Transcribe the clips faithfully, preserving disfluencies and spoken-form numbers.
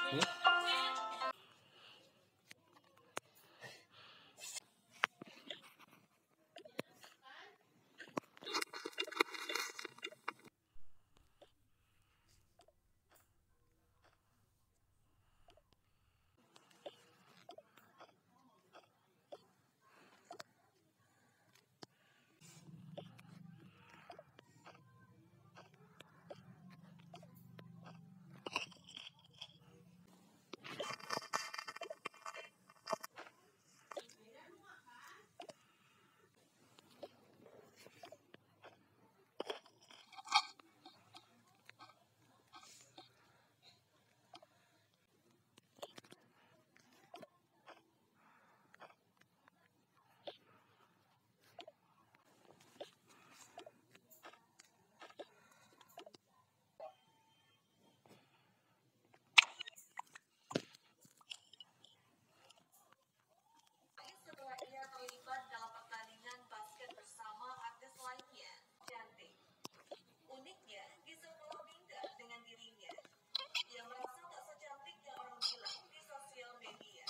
Setelah ia terlibat dalam pertandingan basket bersama artis lainnya, Cantik. Uniknya, Gisel malah minder dengan dirinya. Ia merasa tak secantik yang orang bilang di sosial media.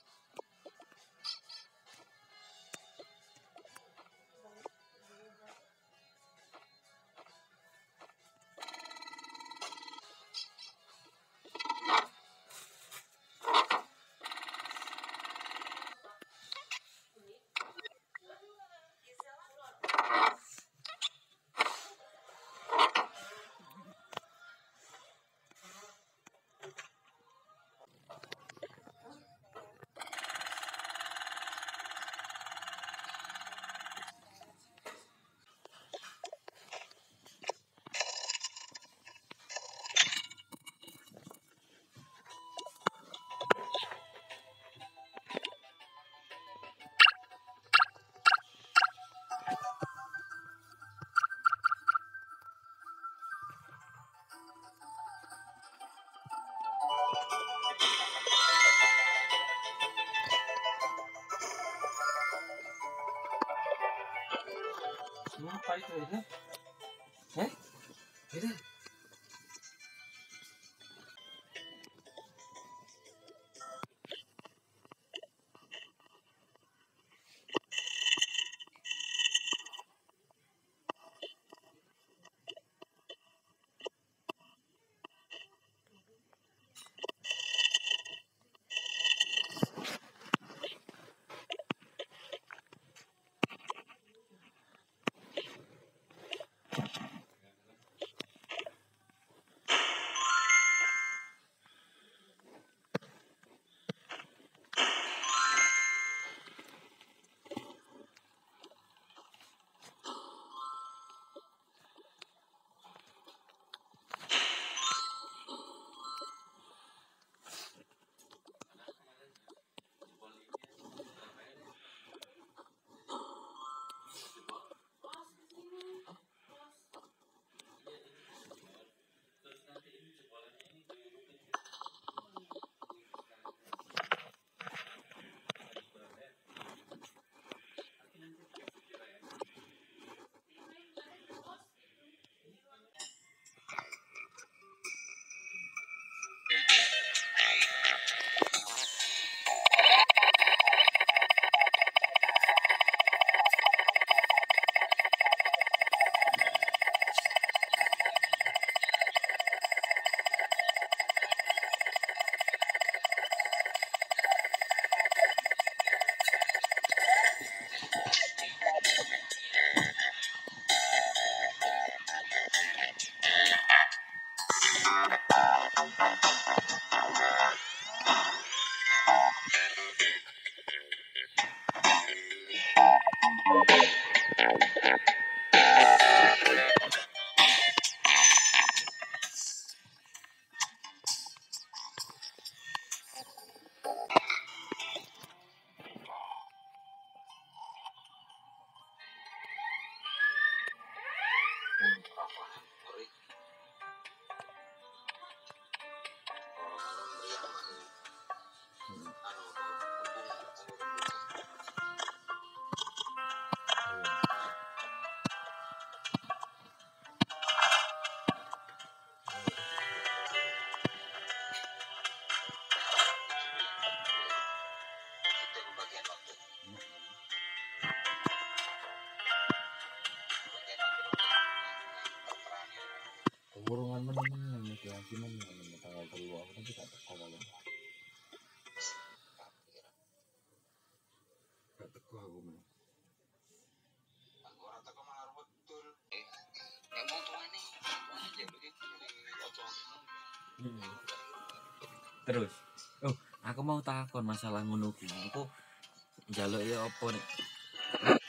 Apa itu ya? Eh? Itu. Urungan meneng ya gimana nih tanggal telu aku nanti tak teko kalau gak teko aku men. Aku ora teko malah betul. Eh, nek mau tuane, tuane jaluk iki ojo. Hmm. Terus, oh aku mau takon masalah ngono kuwi. Aku njaluk ya apa nek